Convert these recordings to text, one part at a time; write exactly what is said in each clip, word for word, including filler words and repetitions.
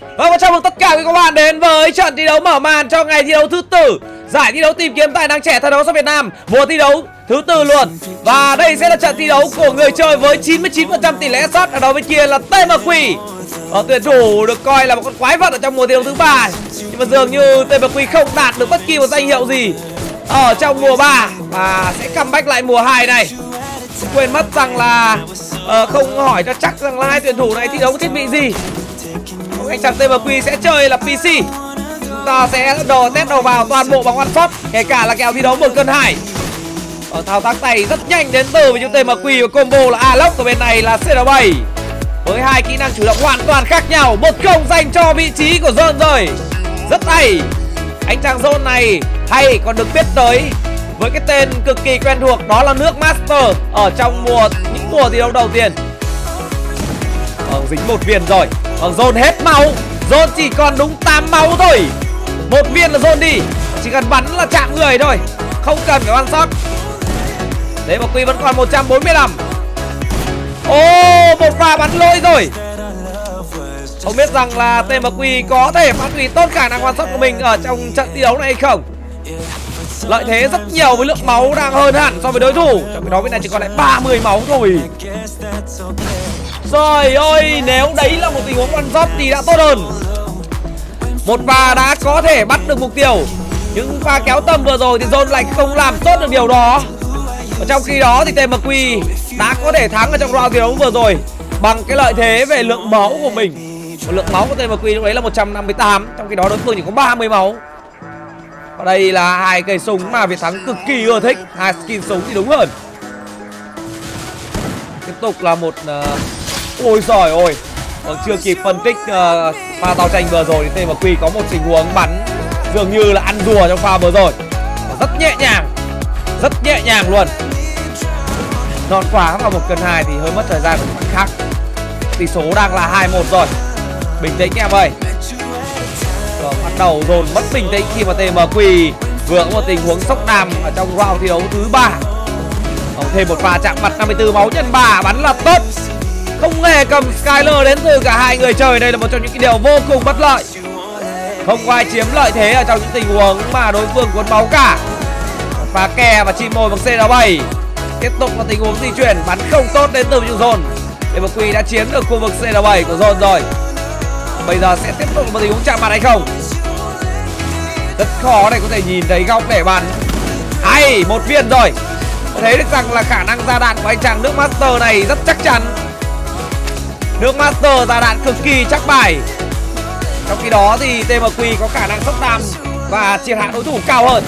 Vâng, và chào mừng tất cả các bạn đến với trận thi đấu mở màn cho ngày thi đấu thứ tư giải thi đấu tìm kiếm tài năng trẻ thần đấu Việt Nam mùa thi đấu thứ tư luôn. Và đây sẽ là trận thi đấu của người chơi với chín mươi chín phần trăm tỷ lệ shot. Ở đó bên kia là tê em quy, ở tuyển thủ được coi là một con quái vật ở trong mùa thi đấu thứ ba. Nhưng mà dường như tê em quy không đạt được bất kỳ một danh hiệu gì ở trong mùa ba và sẽ comeback lại mùa hai này. Quên mất rằng là uh, không hỏi cho chắc rằng là hai tuyển thủ này thi đấu có thiết bị gì. Anh chàng tê em quy sẽ chơi là pê xê. Chúng ta sẽ đồ test đầu vào toàn bộ bằng one shot, kể cả là kèo thi đấu một cân hai. Ở thao tác tay rất nhanh đến từ với tê em quy và combo là Alox, ở bên này là xê lờ bảy. Với hai kỹ năng chủ động hoàn toàn khác nhau. Một không dành cho vị trí của Zone rồi. Rất hay. Anh chàng Zone này hay còn được biết tới với cái tên cực kỳ quen thuộc, đó là nước Master ở trong mùa những mùa thi đấu đầu tiên. Ờ, dính một viên rồi. Còn Zone hết máu. Zone chỉ còn đúng tám máu thôi. Một viên là Zone đi. Chỉ cần bắn là chạm người thôi, không cần phải one shot. Đấy mà Quy vẫn còn một trăm bốn mươi lăm. Ô, một pha bắn lôi rồi. Không biết rằng là tê em quy có thể phát huy tốt khả năng one shot của mình ở trong trận thi đấu này hay không. Lợi thế rất nhiều với lượng máu đang hơn hẳn so với đối thủ. Trong khi đó bên này chỉ còn lại ba mươi máu thôi. Trời ơi, nếu đấy là một tình huống one shot thì đã tốt hơn. Một pha đã có thể bắt được mục tiêu, nhưng pha kéo tầm vừa rồi thì Zone lại không làm tốt được điều đó. Và trong khi đó thì tê em quy đã có thể thắng ở trong round thi đấu vừa rồi bằng cái lợi thế về lượng máu của mình. Và lượng máu của tê em quy lúc đấy là một trăm năm mươi tám, trong khi đó đối phương chỉ có ba mươi máu. Và đây là hai cây súng mà Việt Thắng cực kỳ ưa thích, hai skin súng thì đúng hơn. Tiếp tục là một uh... ôi giời ơi, còn chưa kịp phân tích uh, pha giao tranh vừa rồi thì tê em quy có một tình huống bắn dường như là ăn rùa trong pha vừa rồi. Rất nhẹ nhàng, rất nhẹ nhàng luôn. Nọn quả vào một cân hai thì hơi mất thời gian của các bạn khác. Tỷ số đang là hai một rồi. Bình tĩnh em ơi. Rồi, bắt đầu dồn mất bình tĩnh khi mà tê em quy vừa có một tình huống sốc đam ở trong round thi đấu thứ ba. Thêm một pha chạm mặt năm mươi tư máu nhân ba, bắn là tốt. Không hề cầm Skyler đến từ cả hai người chơi. Đây là một trong những cái điều vô cùng bất lợi. Không có ai chiếm lợi thế ở trong những tình huống mà đối phương cuốn máu cả. Pha kè và chim mồi bằng xê lờ bảy. Tiếp tục là tình huống di chuyển bắn không tốt đến từ những Zone. tê em quy đã chiếm được khu vực xê lờ bảy của Zone rồi. Bây giờ sẽ tiếp tục một tình huống chạm mặt hay không? Rất khó để có thể nhìn thấy góc để bắn. Hay, một viên rồi. Thấy được rằng là khả năng ra đạn của anh chàng nước Master này rất chắc chắn. Nước Master ra đạn cực kỳ chắc bài. Trong khi đó thì tê em quy có khả năng sốc đam và triệt hạ đối thủ cao hơn.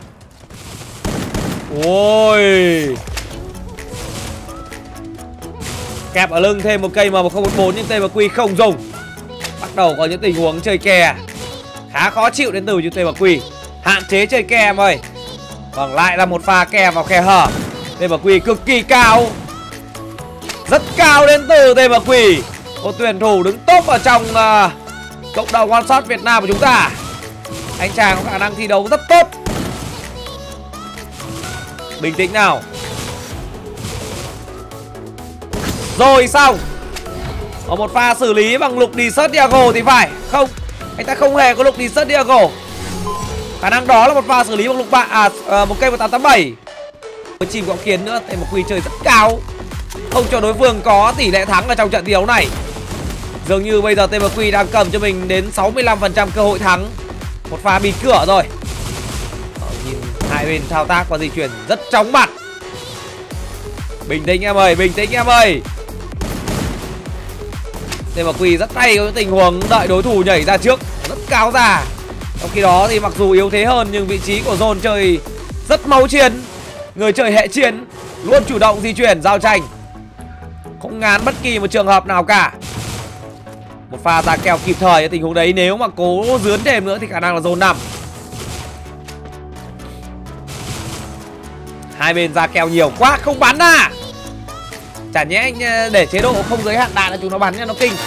Ôi, kẹp ở lưng thêm một cây M một không một bốn nhưng tê em quy không dùng. Bắt đầu có những tình huống chơi kè khá khó chịu đến từ như tê em quy. Hạn chế chơi kè em ơi. Vâng, lại là một pha kè vào khe hở. tê em quy cực kỳ cao, rất cao đến từ tê em quy, một tuyển thủ đứng top ở trong uh, cộng đồng one shot Việt Nam của chúng ta. Anh chàng có khả năng thi đấu rất tốt. Bình tĩnh nào. Rồi xong. Ở một pha xử lý bằng lục Desert Diago thì phải. Không, anh ta không hề có lục Desert Diago. Khả năng đó là một pha xử lý bằng lục bạ. À, à một cây một tám tám bảy. Với chìm gọng kiến nữa, tê em quy chơi rất cao, không cho đối phương có tỷ lệ thắng ở trong trận thi đấu này. Dường như bây giờ tê em quy đang cầm cho mình đến sáu mươi lăm phần trăm cơ hội thắng. Một pha bịt cửa rồi. Ờ, nhìn hai bên thao tác và di chuyển rất chóng mặt. Bình tĩnh em ơi, bình tĩnh em ơi. tê em quy rất hay có những tình huống đợi đối thủ nhảy ra trước, rất cao ra. Trong khi đó thì mặc dù yếu thế hơn nhưng vị trí của Zone chơi rất máu chiến. Người chơi hệ chiến luôn chủ động di chuyển giao tranh, không ngán bất kỳ một trường hợp nào cả. Một pha ra kèo kịp thời ở tình huống đấy. Nếu mà cố dướn thêm nữa thì khả năng là Zone nằm. Hai bên ra kèo nhiều quá, không bắn à. Chả nhẽ anh để chế độ không giới hạn đạn là chúng nó bắn nha, nó kinh.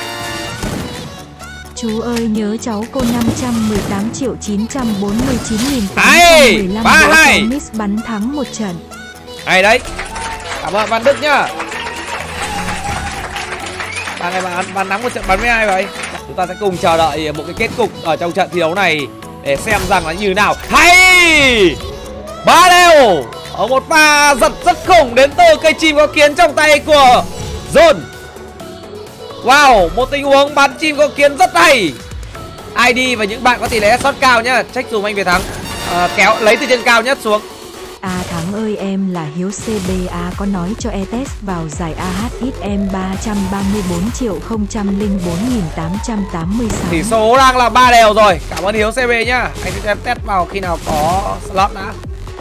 Chú ơi nhớ cháu cô năm trăm mười tám triệu chín trăm bốn mươi chín nghìn tám trăm mười lăm đỗ miss bắn thắng một trận. Hay đấy. Cảm ơn Văn Đức nhá. Bạn này bạn, bạn nắm một trận bắn với ai vậy? Chúng ta sẽ cùng chờ đợi một cái kết cục ở trong trận thi đấu này để xem rằng là như nào. Hay ba đều ở một pha giật rất khủng đến từ cây chim có kiến trong tay của Zone. Wow, một tình huống bắn chim có kiến rất hay. i đê và những bạn có tỷ lệ shot cao nhá, check dùm anh Việt Thắng. À, kéo lấy từ trên cao nhất xuống. À Thắng ơi, em là Hiếu xê bê a có nói cho e-test vào giải a hát ích em ba trăm ba mươi bốn triệu không trăm lẻ bốn nghìn tám trăm tám mươi sáu. Tỷ số đang là ba đều rồi. Cảm ơn Hiếu xê bê nhá. Anh sẽ test vào khi nào có slot đã.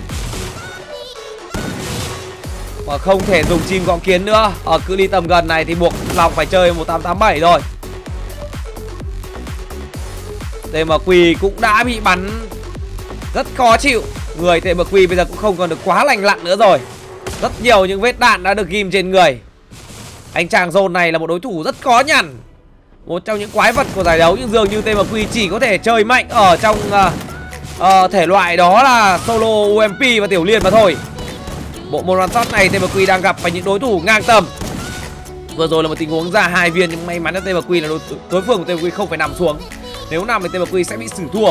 Mà không thể dùng chim gõ kiến nữa. Ở cự ly tầm gần này thì buộc lòng phải chơi một tám tám bảy rồi. tê em quy cũng đã bị bắn rất khó chịu. Người tê em quy bây giờ cũng không còn được quá lành lặn nữa rồi. Rất nhiều những vết đạn đã được ghim trên người. Anh chàng Zone này là một đối thủ rất khó nhằn, một trong những quái vật của giải đấu, nhưng dường như tê em quy chỉ có thể chơi mạnh ở trong uh, uh, thể loại đó là solo u em pê và tiểu liên mà thôi. Bộ môn one shot này tê em quy đang gặp phải những đối thủ ngang tầm. Vừa rồi là một tình huống ra hai viên nhưng may mắn cho tê em quy là đối, đối phương của tê em quy không phải nằm xuống. Nếu nằm thì tê em quy sẽ bị xử thua.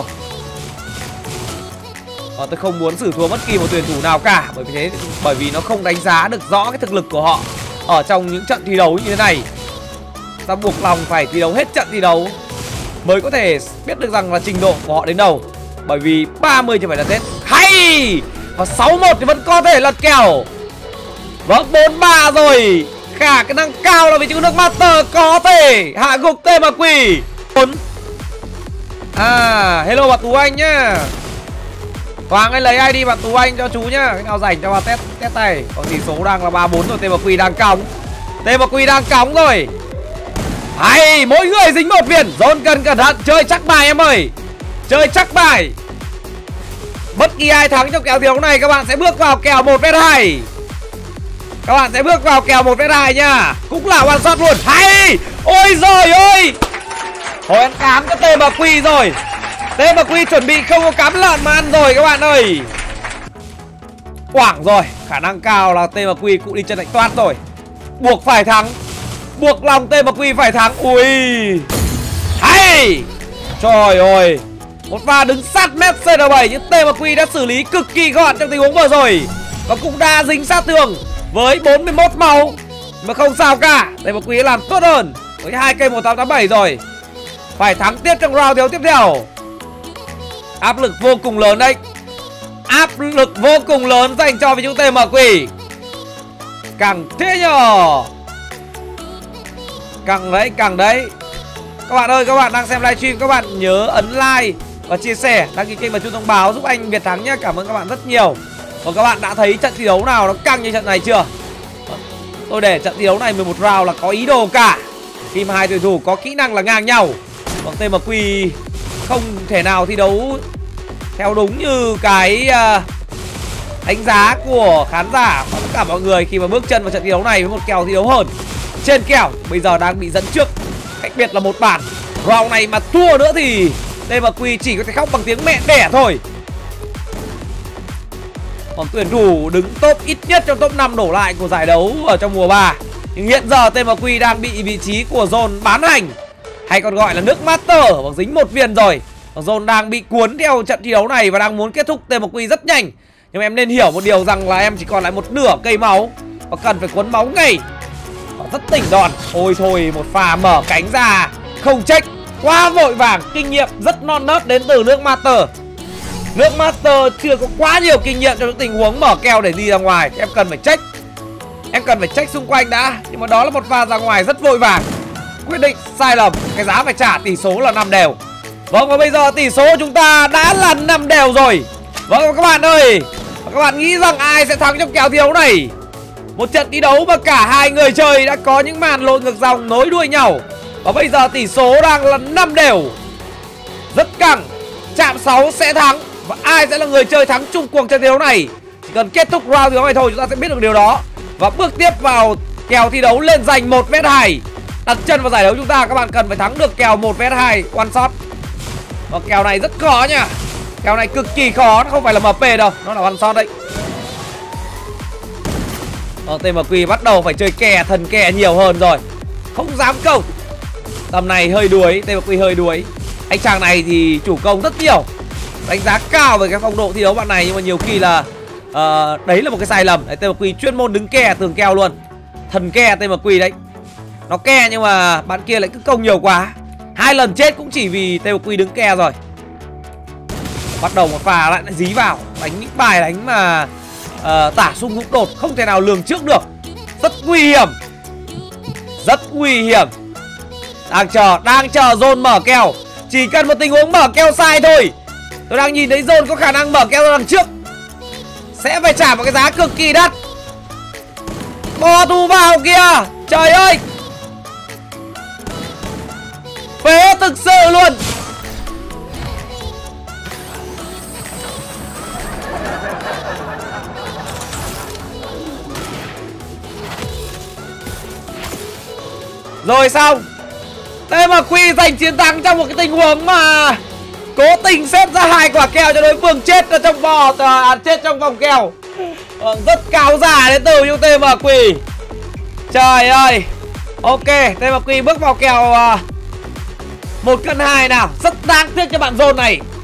Ờ, tôi không muốn xử thua bất kỳ một tuyển thủ nào cả, bởi vì thế bởi vì nó không đánh giá được rõ cái thực lực của họ ở trong những trận thi đấu như thế này. Ta buộc lòng phải thi đấu hết trận thi đấu mới có thể biết được rằng là trình độ của họ đến đâu. Bởi vì ba mươi chưa phải là Tết. Hay! Và sáu một thì vẫn có thể lật kèo. Vâng, bốn ba rồi. Khả cái năng cao là vị trí của nước Master có thể hạ gục tê em quy. À, hello bạn Tú Anh nhá. Hoàng ơi lấy i đê bạn Tú Anh cho chú nhá. Cái nào rảnh cho vào test test này. Còn tỷ số đang là ba bốn rồi, tê em quy đang cóng. tê em quy đang cóng rồi. Hay, mỗi người dính một viên. Zone cần cẩn thận, chơi chắc bài em ơi. Chơi chắc bài. Bất kỳ ai thắng trong kèo thi đấu này các bạn sẽ bước vào kèo một vs hai. Các bạn sẽ bước vào kèo một vs hai nhá. Cũng là one shot luôn. Hay! Ôi giời ơi! Thôi ăn cám cho tê em quy rồi. tê em quy chuẩn bị không có cám lợn mà ăn rồi các bạn ơi. Quảng rồi. Khả năng cao là tê em quy cũng đi chân lạnh toát rồi. Buộc phải thắng. Buộc lòng tê em quy phải thắng. Ui! Hay! Trời ơi! Một pha đứng sát mét xê en bảy nhưng tê em quy đã xử lý cực kỳ gọn trong tình huống vừa rồi. Và cũng đã dính sát tường với bốn mươi mốt máu. Mà không sao cả, tê em quy làm tốt hơn với hai cây một tám tám bảy rồi. Phải thắng tiếp trong round thiếu tiếp theo. Áp lực vô cùng lớn đấy. Áp lực vô cùng lớn dành cho vị trí tê em quy. Càng thế nhờ. Càng đấy, càng đấy. Các bạn ơi, các bạn đang xem livestream, các bạn nhớ ấn like và chia sẻ, đăng ký kênh và chuông thông báo giúp anh Việt Thắng nhé. Cảm ơn các bạn rất nhiều. Còn các bạn đã thấy trận thi đấu nào nó căng như trận này chưa? Tôi để trận thi đấu này mười một round là có ý đồ cả. Khi mà hai tuyển thủ có kỹ năng là ngang nhau. Còn tê em quy không thể nào thi đấu theo đúng như cái uh, đánh giá của khán giả và tất cả mọi người khi mà bước chân vào trận thi đấu này với một kèo thi đấu hơn. Trên kèo bây giờ đang bị dẫn trước cách biệt là một bản. Round này mà thua nữa thì tê em quy chỉ có thể khóc bằng tiếng mẹ đẻ thôi. Còn tuyển thủ đứng top ít nhất trong top năm đổ lại của giải đấu ở trong mùa ba. Nhưng hiện giờ tê em quy đang bị vị trí của Zone bán hành, hay còn gọi là nước Master, và dính một viên rồi. Và Zone đang bị cuốn theo trận thi đấu này và đang muốn kết thúc tê em quy rất nhanh. Nhưng em nên hiểu một điều rằng là em chỉ còn lại một nửa cây máu và cần phải cuốn máu ngay. Và rất tỉnh đòn. Ôi thôi, một pha mở cánh ra không check, quá vội vàng. Kinh nghiệm rất non nớt đến từ nước Master. Nước Master chưa có quá nhiều kinh nghiệm trong những tình huống mở kèo để đi ra ngoài. Em cần phải check. Em cần phải check xung quanh đã. Nhưng mà đó là một pha ra ngoài rất vội vàng. Quyết định sai lầm. Cái giá phải trả, tỷ số là năm đều. Vâng, và bây giờ tỷ số của chúng ta đã là năm đều rồi. Vâng và các bạn ơi, và các bạn nghĩ rằng ai sẽ thắng trong kèo thi đấu này? Một trận thi đấu mà cả hai người chơi đã có những màn lội ngược dòng nối đuôi nhau. Và bây giờ tỷ số đang là năm đều. Rất căng. Chạm sáu sẽ thắng. Và ai sẽ là người chơi thắng chung cuộc trận thi đấu này? Chỉ cần kết thúc round thi đấu này thôi chúng ta sẽ biết được điều đó. Và bước tiếp vào kèo thi đấu lên giành một vs hai. Đặt chân vào giải đấu chúng ta các bạn cần phải thắng được kèo một vs hai one shot. Và kèo này rất khó nha. Kèo này cực kỳ khó, nó không phải là em pê đâu, nó là one shot đấy. Còn tê em quy bắt đầu phải chơi kè, thần kè nhiều hơn rồi. Không dám câu. Tầm này hơi đuối, tê em quy hơi đuối. Anh chàng này thì chủ công rất nhiều, đánh giá cao về cái phong độ thi đấu bạn này, nhưng mà nhiều khi là uh, đấy là một cái sai lầm. tê em quy chuyên môn đứng ke tường keo luôn. Thần ke tê em quy đấy. Nó ke nhưng mà bạn kia lại cứ công nhiều quá. Hai lần chết cũng chỉ vì tê em quy đứng ke rồi. Bắt đầu một pha lại dí vào. Đánh những bài đánh mà uh, tả sung hữu đột, không thể nào lường trước được. Rất nguy hiểm. Rất nguy hiểm. Đang chờ, đang chờ zone mở kèo. Chỉ cần một tình huống mở kèo sai thôi. Tôi đang nhìn thấy zone có khả năng mở kèo ra đằng trước, sẽ phải trả một cái giá cực kỳ đắt. Bò tù vào kìa. Trời ơi, phế thực sự luôn. Rồi xong, tê em quy giành chiến thắng trong một cái tình huống mà cố tình xếp ra hai quả kèo cho đối phương chết ở trong bò, à, chết trong vòng kèo. ờ, Rất cáo giả đến từ những tê em quy. Trời ơi. Ok, tê em quy bước vào kèo uh, một cân hai nào. Rất đáng tiếc cho bạn zone này.